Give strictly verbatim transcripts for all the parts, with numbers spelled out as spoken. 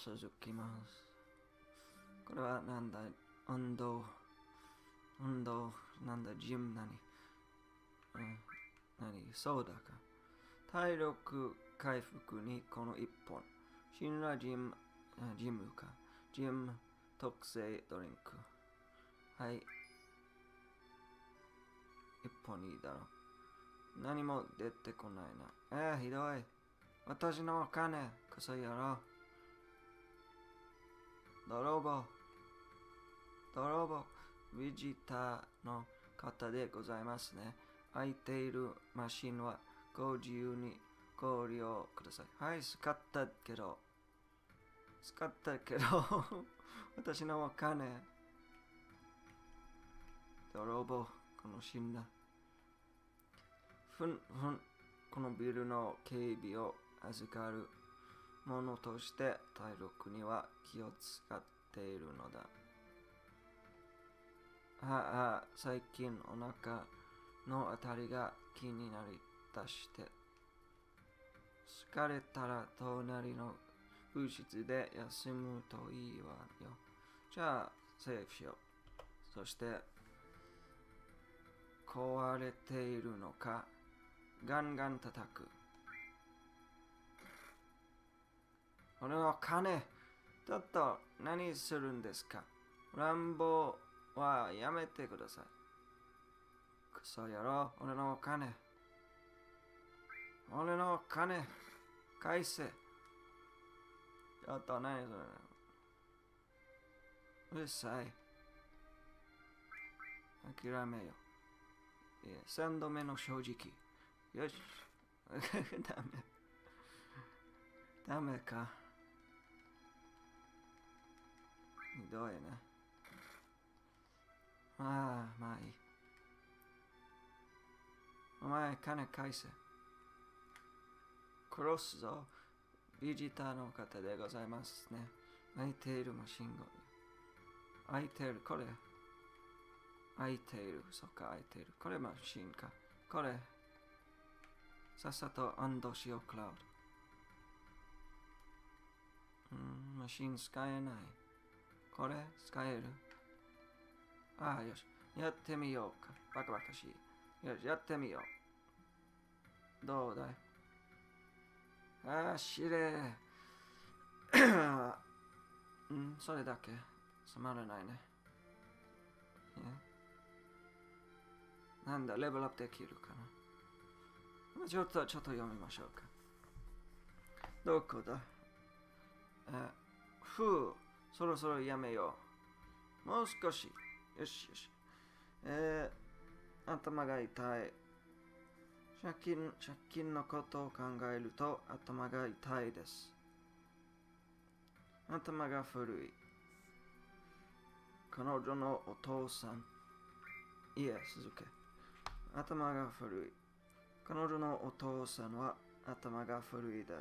続きます。これはなんだ、運動、運動、なんだ、ジム何、うん、何、そうだか。体力回復にこの一本。信頼ジム、ジムか。ジム特製ドリンク。はい。一本いいだろう。何も出てこないな。えー、ひどい。私のお金、クソ野郎。泥棒。泥棒。ビジターの方でございますね。空いているマシンはご自由にご利用ください。はい、使ったけど。使ったけど。私のお金。泥棒。この死んだ。ふんふん。このビルの警備を預かるものとして体力には気を使っているのだ。ああ、最近お腹のあたりが気になりだして。疲れたら隣の部室で休むといいわよ。じゃあ、セーフしよう。そして、壊れているのか、ガンガン叩く。俺の金、ちょっと何するんですか？乱暴はやめてください。クソ野郎、俺の金。俺の金、返せ。ちょっと何それ。うるさい。諦めよ。いや、三度目の正直。よし。ダメ。ダメか。ひどいね。まあ、まあいい。お前、金返せ。殺すぞ。ビジターの方でございますね。空いているマシンが。空いている、これ。空いている、そっか、空いている。これマシンか。これ。さっさと安堵しよう、クラウド。うん、マシン使えない。これ、使える。ああ、よし。やってみようか。バカバカしい。よし、やってみよう。どうだい？ああ、しれ。うん、それだけ。つまらないね。なんだ、レベルアップできるかな。ちょっと、ちょっと読みましょうか。どこだ？あ、ふう、そろそろやめよう。もう少し。よしよし。えー、頭が痛い。借金、借金のことを考えると頭が痛いです。頭が古い。彼女のお父さん。いえ、続け。頭が古い。彼女のお父さんは頭が古いです。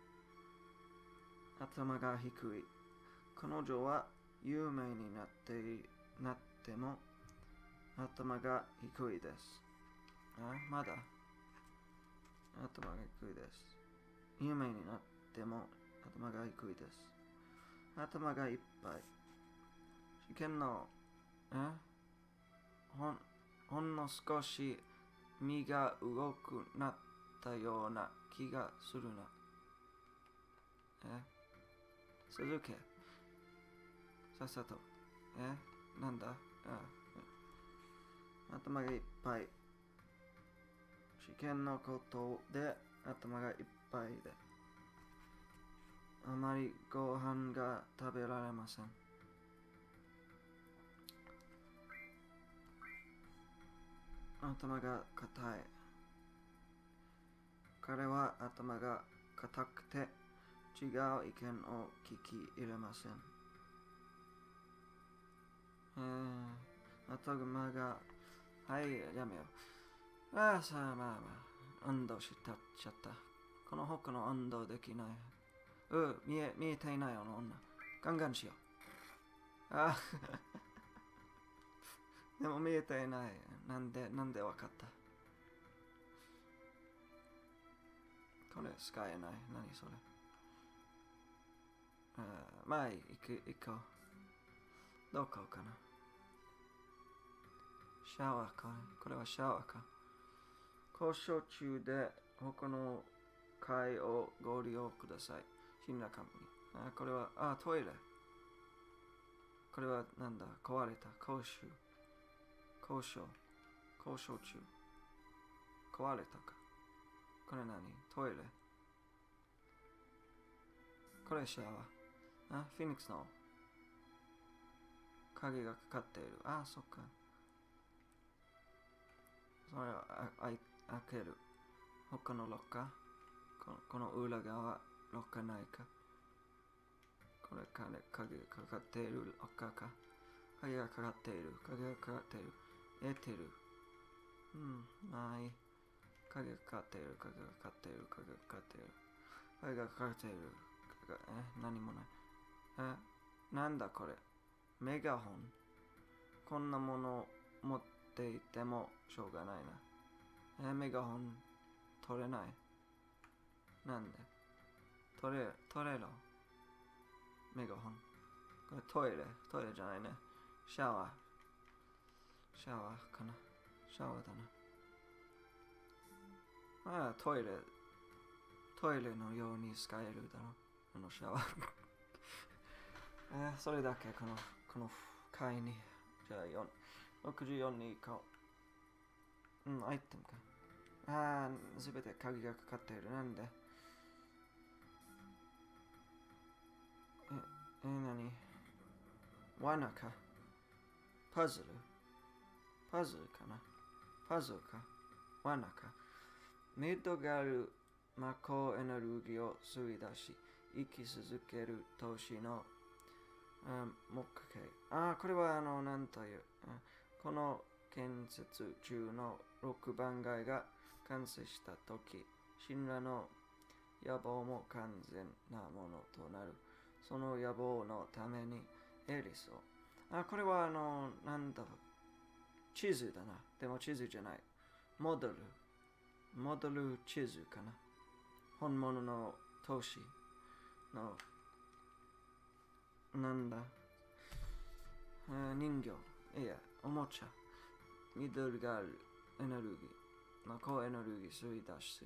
頭が低い。彼女は有名になってなっても頭が低いです。あ、まだ。頭が低いです。有名になっても頭が低いです。頭がいっぱい。試験の、えほん、ほんの少し身が動くなったような気がするな。え続け。さっさと。えなんだあ頭がいっぱい。試験のことで頭がいっぱいで。あまりご飯が食べられません。頭が硬い。彼は頭が硬くて違う意見を聞き入れません。えー、頭が、はい、やめよう。ああ、さあ、まあまあ、運動したっちゃった。この他の運動できない。う、見え、見えていないあの女。ガンガンしよう。ああ、でも見えていない。なんで、なんでわかった？これ使えない。何それ？ あーまあいい、行く、行こう。どこかな。シャワーか。これはシャワーか。交渉中で他の会をご利用ください。信頼カンパニー。あ、これは、あ、トイレ。これはなんだ壊れた。交渉。交渉。交渉中。壊れたか。これ何トイレ。これシャワー。あ、フィニックスの鍵がかかっている。あ、そっか。それをああい開ける。他のロッカーこのこの裏側、ロッカーないか。これから鍵がかかっているロッカーか。鍵がかかっている。鍵がかかっている。得てる。うん、まあいい。鍵がかかっている。鍵がかかっている。鍵がかかっている。鍵がかかっている。鍵がえ、何もない。え、なんだこれ。メガホン。こんなもの持っていてもしょうがないな。え、メガホン取れない。なんで取れ、取れろ。メガホン。これトイレ。トイレじゃないね。シャワー。シャワーかな。シャワーだな。ああ、トイレ。トイレのように使えるだろ。あのシャワー。えー、それだけこの、この階に。じゃあよん、ろくじゅうよんに行こう。うん、アイテムか。ああ、すべて鍵がかかっている。なんでえ、え、なに罠かパズルパズルかなパズルか罠かミッドがある魔法エネルギーを吸い出し、生き続ける投資の目的。あ、これはあの、なんという。この建設中のろくばん街が完成したとき、神羅の野望も完全なものとなる。その野望のためにエリスを。あ、これはあの、なんだ、地図だな。でも地図じゃない。モデル。モデル地図かな。本物の都市の、なんだ、人形。いや、おもちゃ。緑があるエネルギー。まあ、高エネルギー吸い出す。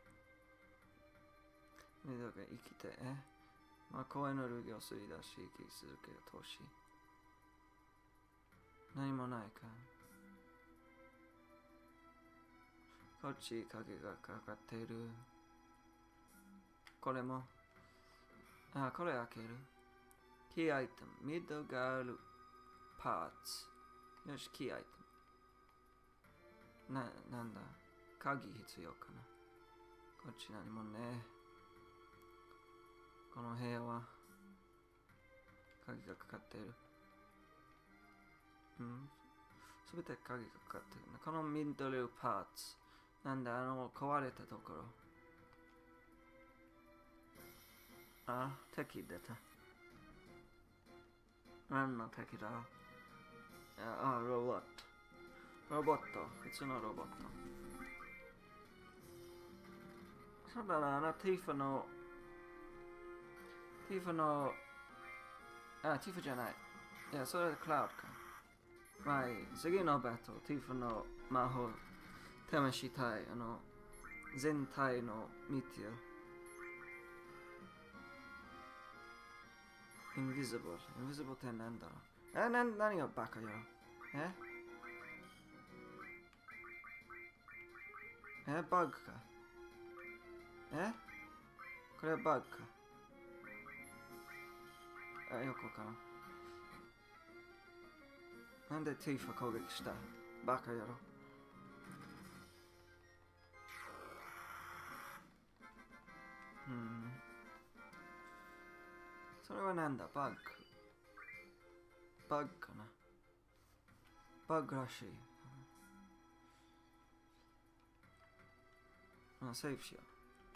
緑が生きて、えまあ、高エネルギーを吸い出し、生き続ける都市。何もないか。こっち影がかかっている。これも。あ、これ開ける。キーアイテム。ミッドがあるパーツ。よし、キーアイテム。な、なんだ。鍵必要かな。こっち何もね。この部屋は鍵がかかっている。うん。すべて鍵がかかっている。このミッドルパーツ。なんだ、あの、壊れたところ。あ、敵出た。何の敵だあ、ロボット。ロボット。普通のロボット。そうだな、あのティフの、ティフの、あ、ティフじゃない。いや、それはクラウドか。まあいい。次のバトル、ティフの魔法、試したい。あの、全体の見てよ。Invisible。Invisible ってなんだろう。え、な、何がバカよ。ええ、バグか。えこれはバグか。あ、よくわからん。なんでティーフ攻撃したバカやろ。うん。それはなんだバグ。バグかな。バグらしい。あ、セーフしよう。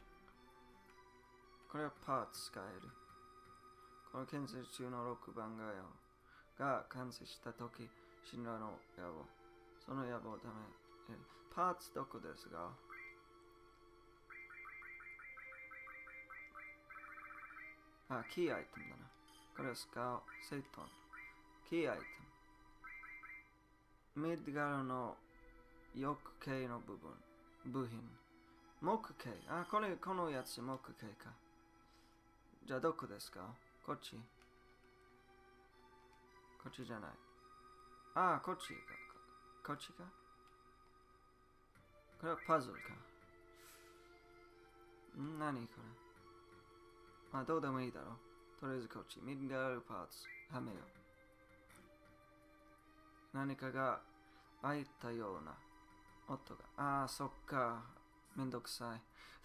これはパーツ使える。この建設中のろくばん街が完成したとき、神羅の野望。その野望のため、パーツどこですがあ、キーアイテムだな。これを使う。セイトン。キーアイテム。ミッドガルの翼系の部分。部品。木系。あ、これ、このやつ木系か。じゃあどこですか？こっち。こっちじゃない。あ、こっちか。こっちか。これはパズルか。ん何これ。まあどうでもいいだろう。とりあえずこっち。ミッドガルパーツ。はめよう。何かが開いたような音が。ああ、そっか。めんどくさい。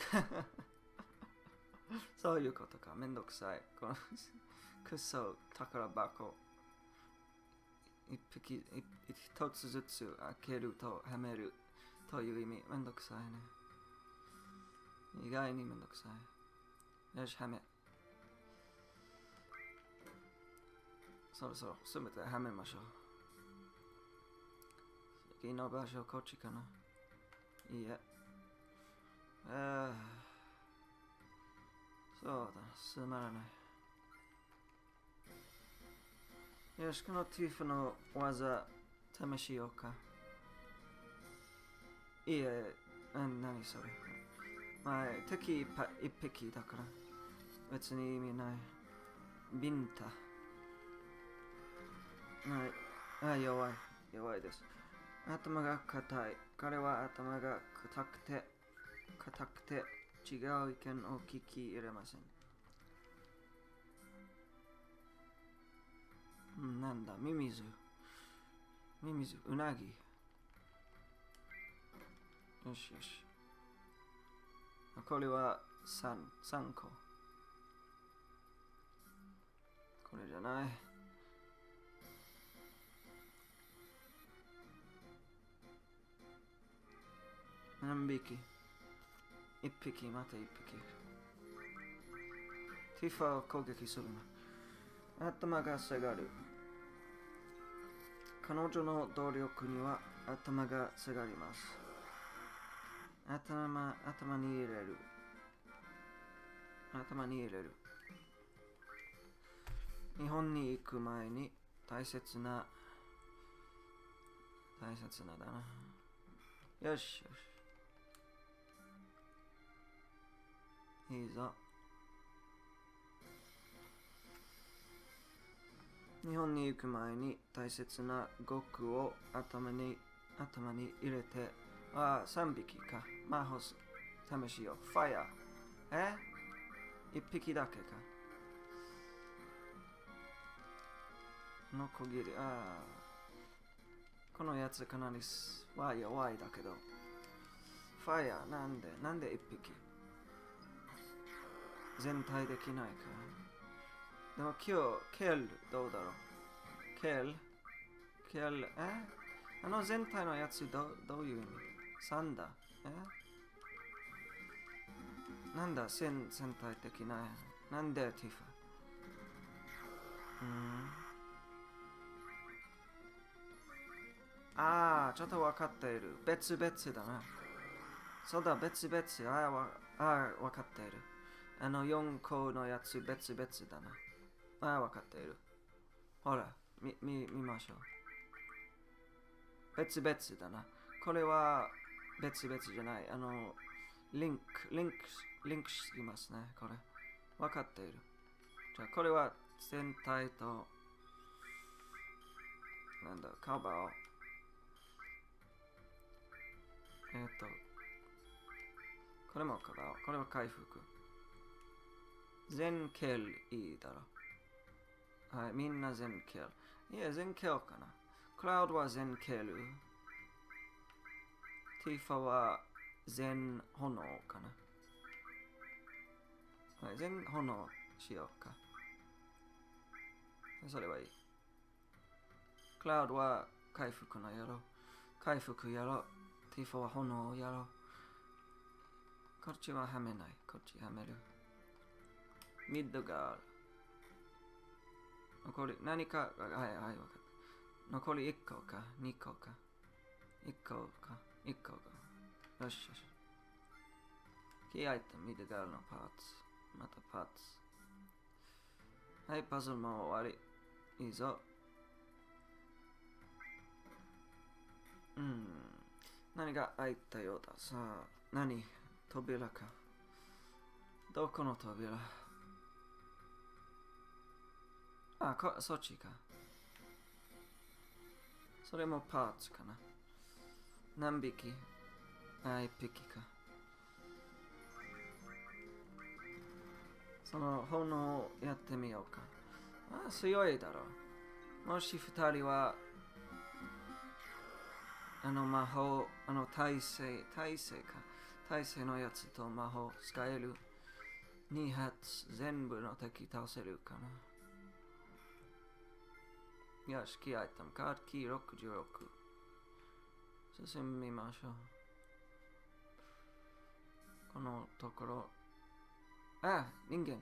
そういうことか。めんどくさい。このクソ宝箱。一匹、一つずつ開けるとはめるという意味。めんどくさいね。意外にめんどくさい。よし、はめ。そろそろすべてはめましょう。次の場所こっちかな。いいえ。ああ。そうだ、つまらない。よし、このティーフの技、試しようか。いいえ、な、なにそれ。まあ、敵一匹だから、別に意味ない。ビンタ。あ、あ弱い。弱いです。頭が硬い。彼は頭が硬くて、硬くて、違う意見を聞き入れません。なんだ、ミミズ。ミミズ、うなぎ。よしよし。これはさん、さんこ。これじゃない。何匹？一匹、また一匹。ティファを攻撃するな。頭が下がる。彼女の動力には頭が下がります。頭、頭に入れる。頭に入れる。日本に行く前に大切な、大切なだな。よしよし。いいぞ。日本に行く前に大切な語句を頭に、頭に入れて、ああ、さんびきか。マホス、試しよう。ファイア。え一匹だけか。のこぎり、ああ。このやつかなりは弱いだけど。ファイア、なんで、なんで一匹全体できないか。でも今日、ケル、どうだろう。ケル、ケル、えあの全体のやつど、どういう意味？さんだ。えなんだ、全全体的な。なんでティファ？うん。ああ、ちょっと分かっている。別々だな。そうだ、別々。ああ、わあ分かっている。あのよんこのやつ別々だな。ああ、分かっている。ほら、み、み、見ましょう。別々だな。これは別々じゃない。あの、リンク、リンク、リンクしますね。これ。分かっている。じゃあ、これは全体と、なんだ、カバーを。えっと、これもカバー。これは回復。全ケルいいだろ。はい、みんな全ケル。いや、全ケルかな。クラウドは全ケル。ティファは全炎かな。はい、全炎しようか。それはいい。クラウドは回復のやろう。回復やろう。ティファは炎をやろう。こっちははめない。こっちはめる。ミッドガール。残り何か、はいはい、わかった。残りいっこか、にこか。いっこか、いっこか。よしよし。キーアイテム、ミッドガールのパーツ。またパーツ。 はい、パズルも終わり。いいぞ。うん。何が開いたようだ。さあ、何扉か。どこの扉？あ、こ、そっちか。それもパーツかな。何匹？あ、一匹か。その炎をやってみようか。あ、強いだろう。もし二人は、あの魔法、あの耐性、耐性か。耐性のやつと魔法使える。に発全部の敵倒せるかな。よし、キーアイテム。カードキーろくじゅうろく。進みましょう。このところ。あ、人間。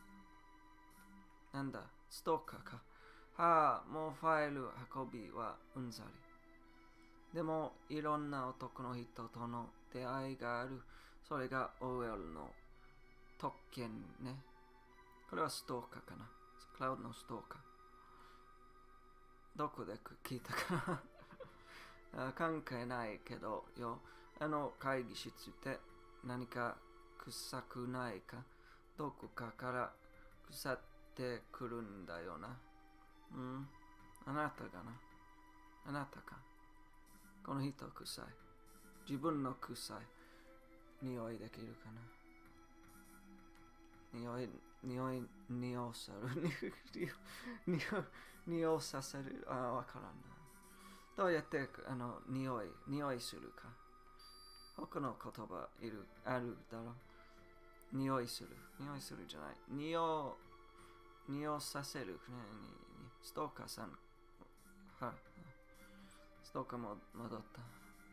なんだ、ストーカーか。はあ、もうファイル運びはうんざり。でも、いろんな男の人との出会いがある。それが オーエル の特権ね。これはストーカーかな。クラウドのストーカー。どこで聞いたかな関係ないけどよ。あの会議室で何か臭くないか。どこかから腐ってくるんだよな。うん。あなたがな。あなたか。この人臭い。自分の臭い。匂いできるかな。匂い、匂い、匂さる。匂匂させる。あ、わからんな。どうやってあの匂い、匂いするか。他の言葉いる、あるだろう。匂いする。匂いするじゃない。匂、匂させる。ね、ストーカーさん。は、ストーカーも戻った。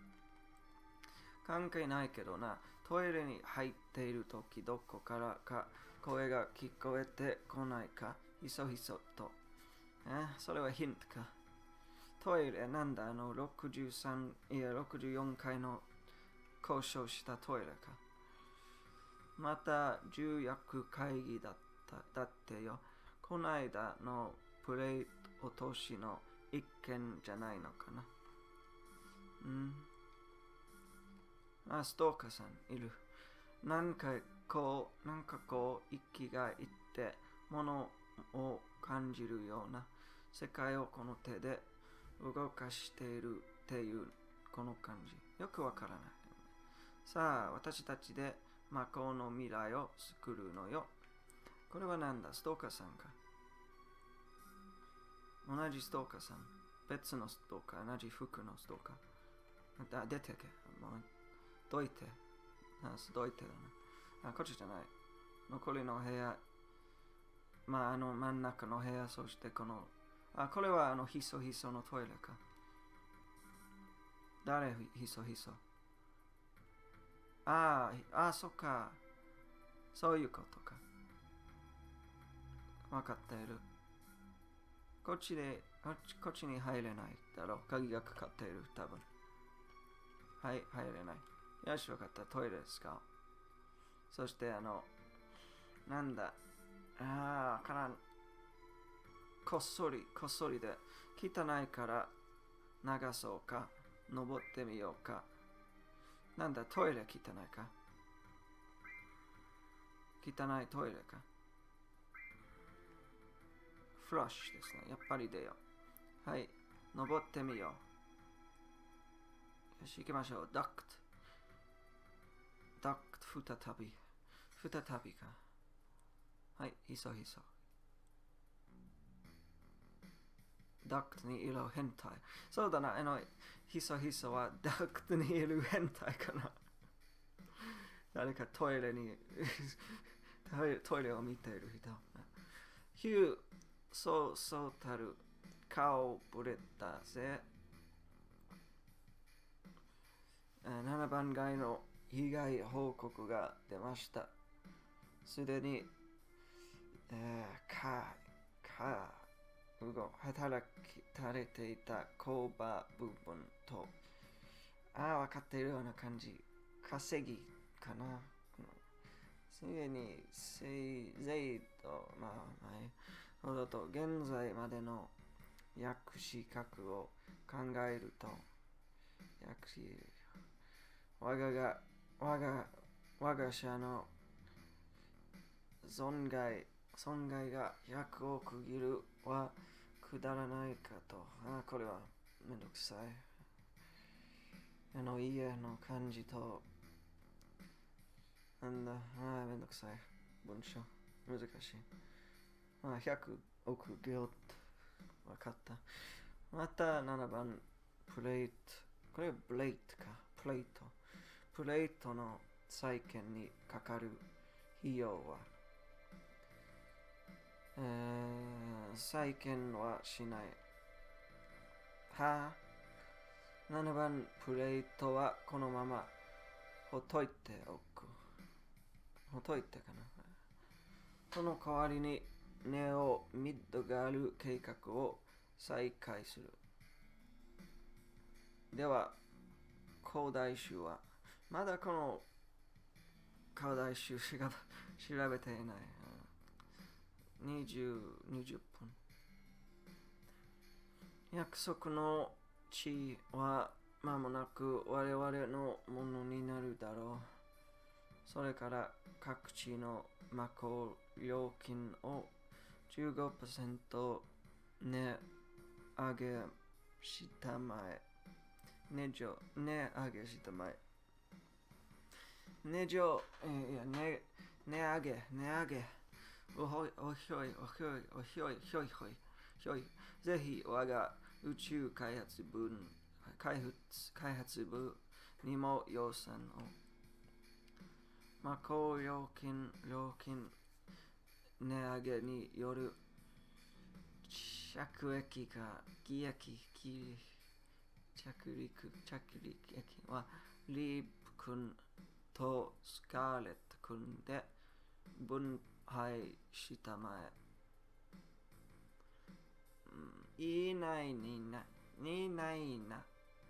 関係ないけどな。トイレに入っているときどこからか声が聞こえてこないか。ひそひそと。え、それはヒントか。トイレなんだあのろくじゅうさん、いやろくじゅうよんかいの交渉したトイレか。また重役会議だった、だってよ。この間のプレイ落としの一件じゃないのかな。うん。あ、ストーカーさんいる。なんかこう、なんかこう、息がいって、ものを感じるような世界をこの手で動かしているっていうこの感じ。よくわからない。さあ、私たちで魔法の未来を作るのよ。これはなんだ、ストーカーさんか。同じストーカーさん。別のストーカー、同じ服のストーカー。あ、出てけ。もうどいて。あ、どいてだな。あ、こっちじゃない。残りの部屋。まあ、あの真ん中の部屋、そしてこの。あ、これはあのひそひそのトイレか。誰ひそひそ。ああ、あ、そっか。そういうことか。わかっている。こっちで、こっちこっちに入れないだろう。鍵がかかっている、多分。はい、入れない。よし、わかった。トイレ使おう。そして、あの、なんだ。ああ、わからん。こっそり、こっそりで。汚いから流そうか。登ってみようか。なんだ、トイレ汚いか。汚いトイレか。フラッシュですね。やっぱり出よう。はい。登ってみよう。よし、行きましょう。ダクト。ダクト、再び。再びか。はい、ひそひそ。ダクトにいる変態。そうだな、あの、ひそひそはダクトにいる変態かな。誰かトイレにトイレを見ている人。ヒュー、そうそうたる顔ぶれたぜ。ななばん街の被害報告が出ました。すでに、えー、か、か、うご、働きされていた工場部分と、ああ、わかっているような感じ。稼ぎかな。すでに、せいぜいと、まあ、はい。 そうだと現在までの訳詞格を考えると、訳詞、我がが、我が、我が社の損害、損害がひゃくを区切るはくだらないかと。あ、これはめんどくさい。あの家の漢字と、なんだ、あ、めんどくさい。文章、難しい。あ、ひゃくを区切る。わかった。またななばん、プレート。これはブレートか。プレート。プレートの再建にかかる費用は、えー、再建はしない。はあ、ななばんプレートはこのままほっといておく。ほっといてかな。その代わりにネオミッドガル計画を再開する。では、広大州は、まだこの広大州調べていない。にじゅう、にじゅっぷん。約束の地は間もなく我々のものになるだろう。それから各地の魔法料金を じゅうごパーセント 値上げしたまえ。値上、値上げしたまえ。値上、いや、値、値上げ、値上げ。おほい、おひょい、おひょい、おひょい、ひょいひょい、ひょい。ぜひ我が宇宙開発部、開発、開発部にも予算を。魔法料金、料金、値上げによる着益が、利益、着陸、着陸益は、リープ君とスカーレット君で分配したまえ。うん、いないにな、いないな。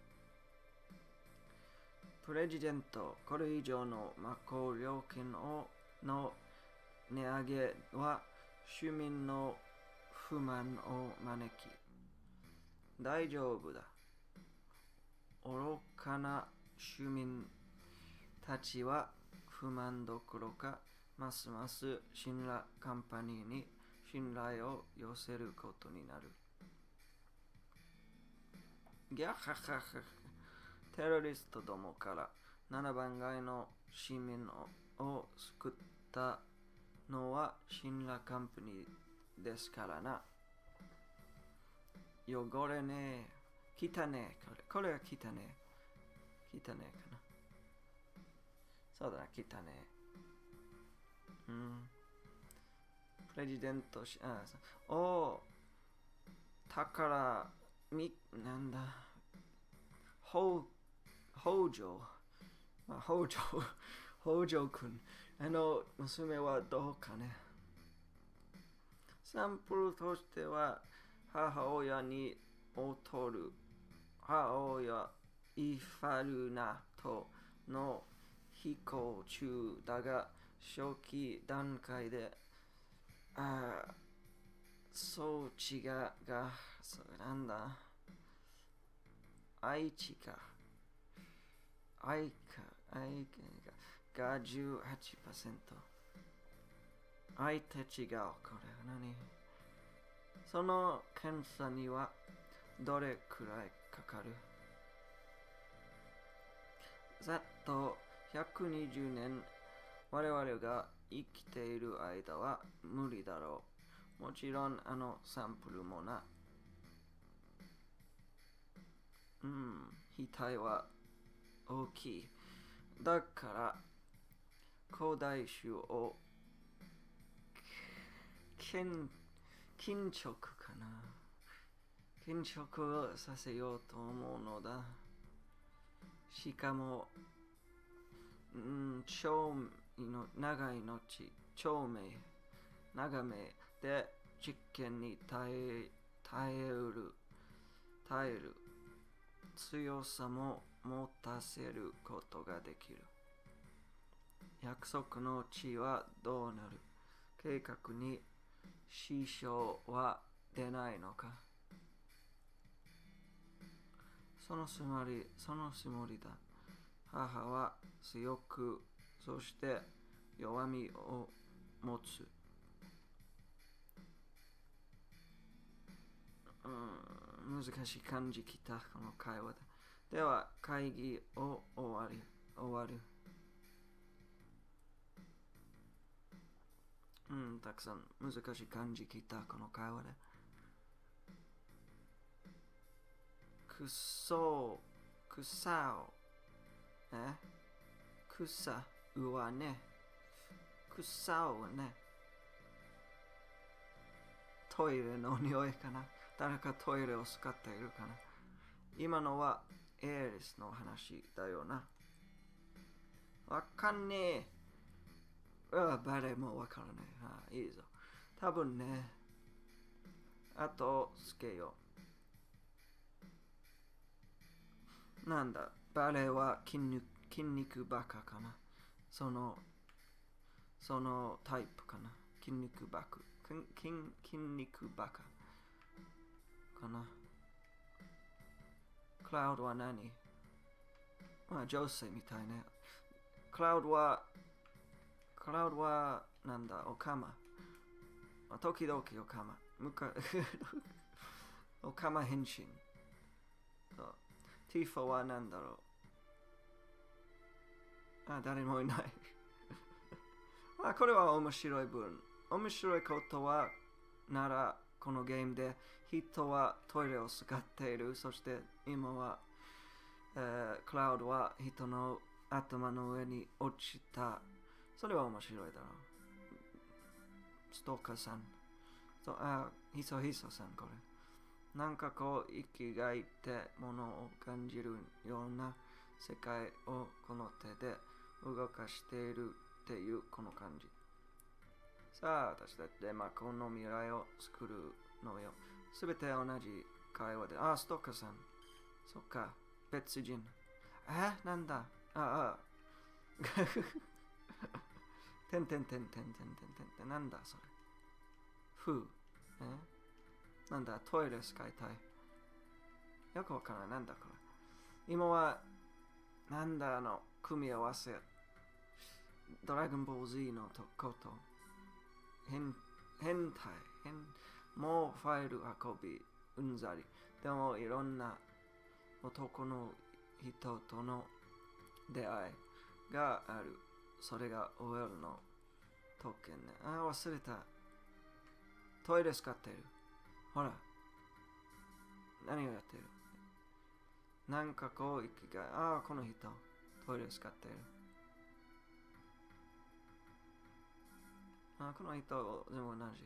プレジデント、これ以上の魔法料金をの値上げは市民の不満を招き、大丈夫だ。愚かな市民たちは不満どころか、ますます信頼カンパニーに信頼を寄せることになる。ギャハハハ。テロリストどもからななばん街の市民を救ったのは信頼カンパニーですからな。汚れねえ。汚ねえ。これ、これは汚ねえ。汚ねえかな。そうだな、汚ねえ。うん。プレジデントし、あ、お宝、み、なんだ。ほう、北条。まあ、北条、北条くん。あの、娘はどうかね。サンプルとしては、母親に劣る。母親、イファルナとの飛行中だが、初期段階で、ああ、装置が、が、そうなんだ。愛知か。愛か、愛か、が じゅうはちパーセント。愛と違う。これは何？その検査にはどれくらいかかる？ざっとひゃくにじゅうねん我々が生きている間は無理だろう。もちろんあのサンプルもな。うん、額は大きい。だから広大種を緊緊張かな。緊張をさせようと思うのだ。しかも、うん、長の長い後、長命、長命で実験に耐え、耐えうる、耐える強さも持たせることができる。約束の地はどうなる？計画に支障は出ないのか。そのつもり、そのつもりだ。母は強く、そして弱みを持つ。うん、難しい感じきた、この会話で。では、会議を終わり、終わる。うん、たくさん難しい感じきた、この会話で。くそ、くさを、えくさ、うわね。くさをね。トイレの匂いかな。誰かトイレを使っているかな。今のはエーリスの話だよな。わかんねえ。あ、誰もわからない。あ、いいぞ。多分ね。あと、つけよう。なんだ、バレーは筋肉、筋肉バカかな。その、そのタイプかな。筋肉バカ。筋、筋肉バカ。かな。クラウドは何？まあ、女性みたいね。クラウドは、クラウドは、なんだ、オカマ。時々オカマ。むか、オカマ変身。ティファは何だろう。あ、誰もいない。あ、これは面白い文。面白いことは、なら、このゲームで人はトイレを使っている。そして今は、えー、クラウドは人の頭の上に落ちた。それは面白いだろう。ストーカーさん。そう、あ、ヒソヒソさんこれ。なんかこう、生きがいてものを感じるような世界をこの手で動かしているっていうこの感じ。さあ、私たちで、まあ、この未来を作るのよ。すべて同じ会話で。あ、ストーカーさん。そっか、別人。え、なんだああ。てんてんてんてんてんてんてんてん。なんだそれ。ふう。えなんだ、トイレ使いたい。よくわからない。なんだこれ。今は、なんだあの、組み合わせ。ドラゴンボール Z のこと。変、変態。変、もうファイル運び、うんざり。でもいろんな男の人との出会いがある。それが オーエル の特権ね。あ、忘れた。トイレ使ってる。ほら。何をやってる？なんかこう、生きがい。ああ、この人。トイレ使ってる。あ、この人、でも同じ。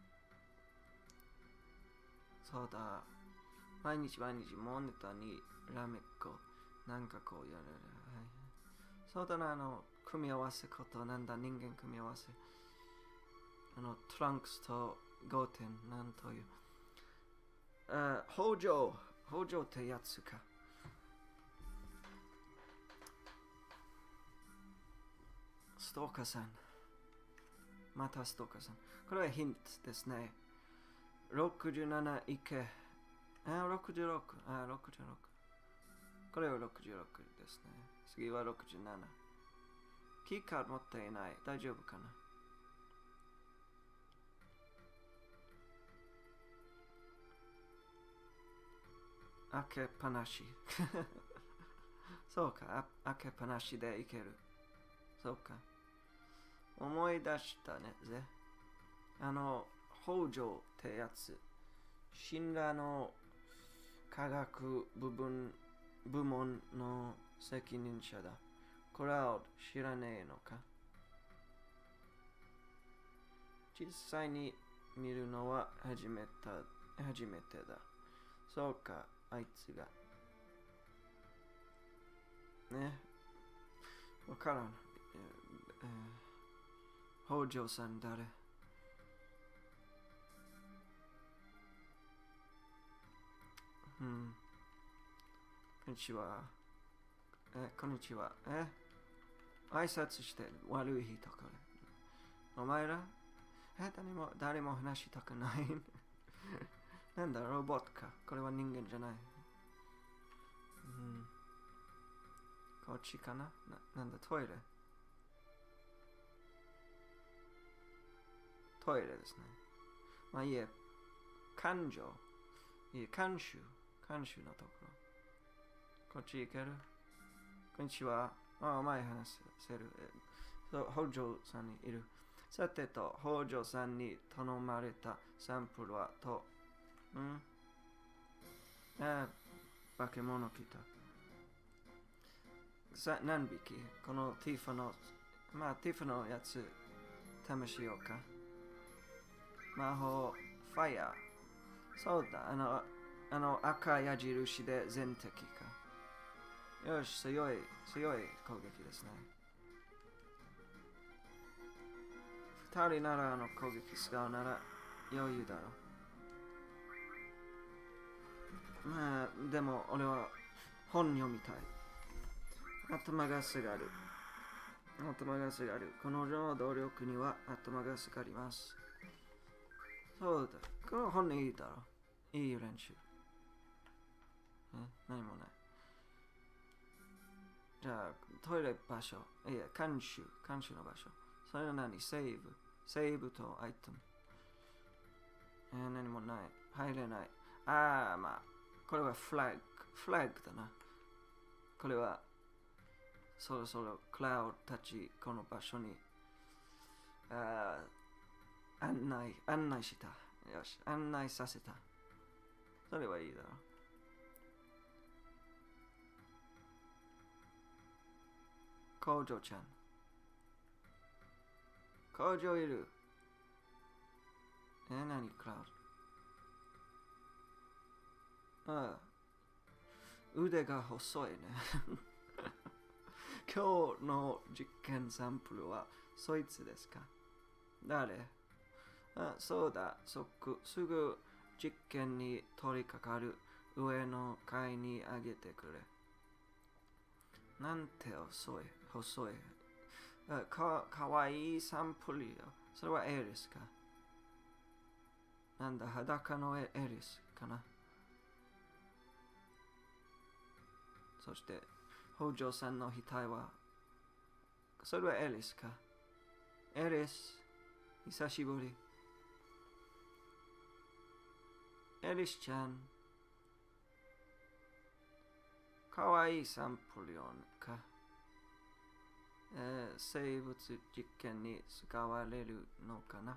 そうだ。毎日毎日モニターにラメッコ。なんかこうやる。はい、そうだな、あの、組み合わせこと。なんだ、人間組み合わせ。あの、トランクスとゴーテン。なんという。あ、北条。北条ってやつか。ストーカーさん。またストーカーさん。これはヒントですね。ろくじゅうなないけ。あ、ろくじゅうろく。あ、ろくじゅうろく。これはろくじゅうろくですね。次はろくじゅうなな。キーカード持っていない。大丈夫かな？開けっぱなし。そうか、開けっぱなしでいける。そうか。思い出したね、ぜ。あの、北条ってやつ。信頼の科学部分、部門の責任者だ。クラウド知らねえのか？実際に見るのは初めて、初めてだ。そうか、あいつが。ね。わからん。えー、北条さん誰？うん。こんにちは。え、こんにちは。え、挨拶して悪い人これ。お前らえ、誰も、誰も話したくない。なんだ、ロボットか。これは人間じゃない。うん。こっちかな、ななんだ、トイレ。トイレですね。まあいいえ、感情。いえ、監修。監修のところ。こっち行ける？こんにちは。あ、前話せる。そう、北条さんにいる。さてと、北条さんに頼まれたサンプルはと、んあ、化け物来た。さ、何匹？このティファの、まあティファのやつ、試しようか。魔法、ファイヤー。そうだ、あの、あの赤い矢印で全敵か。よし、強い、強い攻撃ですね。二人ならあの攻撃使うなら余裕だろう。まあ、でも俺は本読みたい。頭が下がる。頭が下がる。この女の努力には頭が下がります。そうだ。この本いいだろう。いい練習。え、何もない。じゃあ、トイレ場所。いや、監修。監修の場所。それは何？セーブ。セーブとアイテム。えー、何もない。入れない。ああ、まあ。これはフラッグ。フラッグだな。これは、そろそろクラウドたち、この場所に、あ案内、案内した。よし、案内させた。それはいいだろう。工場ちゃん。工場いる。え、何クラウド。ああ。腕が細いね。今日の実験サンプルはそいつですか？誰？あ、そうだ。そく、すぐ実験に取り掛かる。上の階にあげてくれ。なんて遅い。細い。あ、か、かわいいサンプルよ。それはエリスか？なんだ、裸のエリスかな？そして、北条さんの額は、それはエリスか？エリス、久しぶり。エリスちゃん、かわいいサンプルよか？えー、生物実験に使われるのかな？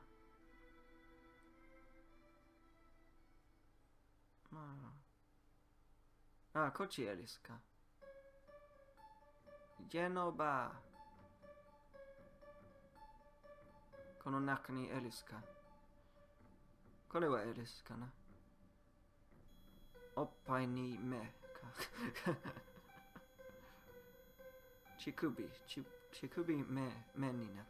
まあ、あ、こっちエリスか？ジェノバー。この中にエリスか？これはエリスかな？おっぱいに目か？乳首、ち乳首目、目になった。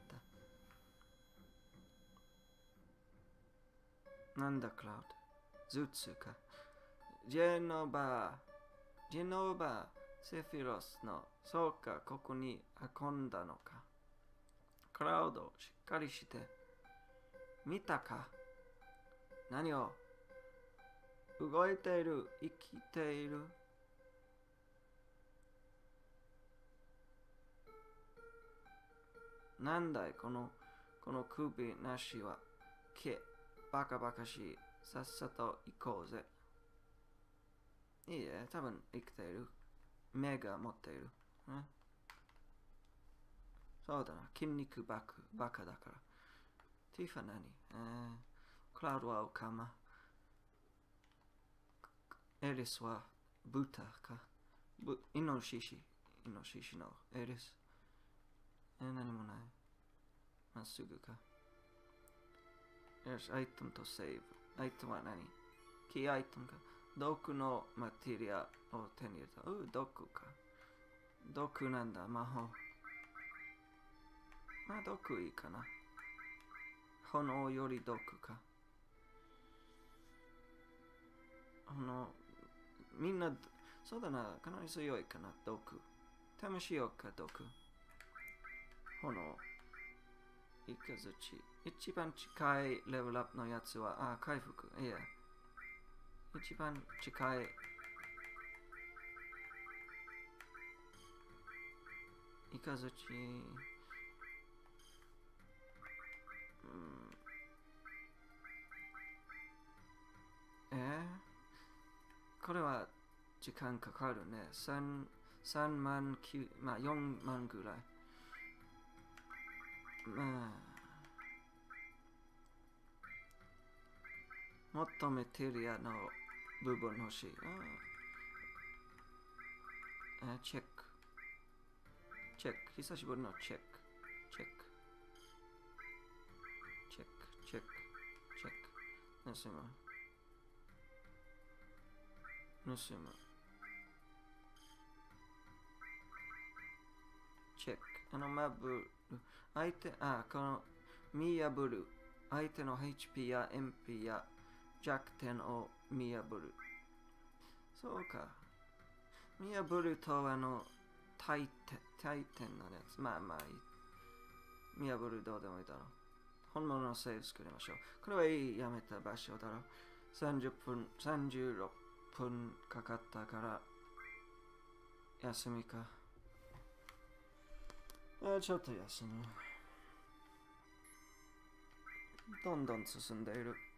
なんだクラウド。頭痛か？ジェノバー、ジェノバー、セフィロスの、そうか、ここに運んだのか。クラウド、しっかりして。見たか？何を？動いている、生きている。なんだい、この、この首なしは。け、バカバカしい。さっさと行こうぜ。いいえ、多分生きている。目が持っている。ん？そうだな、筋肉バカ、バカだから。ティファ何？えー、クラウドはオカマ。エリスはブタか？ブ、イノシシ。イノシシのエリス。えー、何もない。まっすぐか。よし、アイテムとセーブ。アイテムは何？キーアイテムか。毒のマテリアを手に入れた。う、毒か。毒なんだ、魔法。まあ、毒いいかな。炎より毒か。あの、みんな、そうだな、かなり強いかな、毒。試しようか、毒。炎。 イカズチ。一番近いレベルアップのやつは、あ、回復。いや。一番近い。イカズチ。うん、えー、これは時間かかるね。三、三万九、まあ四万ぐらい。まあ。求めてるやの部分欲しい。ああ、チェック。チェック。久しぶりのチェック。チェック。チェック。チェック。チェック。盗む。盗む。チェック。あのマブル。相手、あ、この見破る。相手の エイチピー や エムピー や弱点を見破る。そうか。見破るとあの、大点、大点のやつ。まあまあいい。見破るどうでもいいだろう。本物のセーブ作りましょう。これはいいやめた場所だろう。さんじゅっぷん、さんじゅうろっぷんかかったから、休みか。あ、ちょっと休む。どんどん進んでいる。